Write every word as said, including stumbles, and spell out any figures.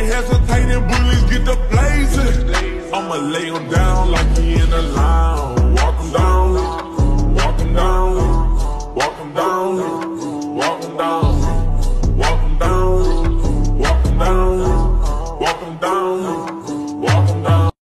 ain't hesitating, bullets get the blazing. I'ma lay him down like he in a line.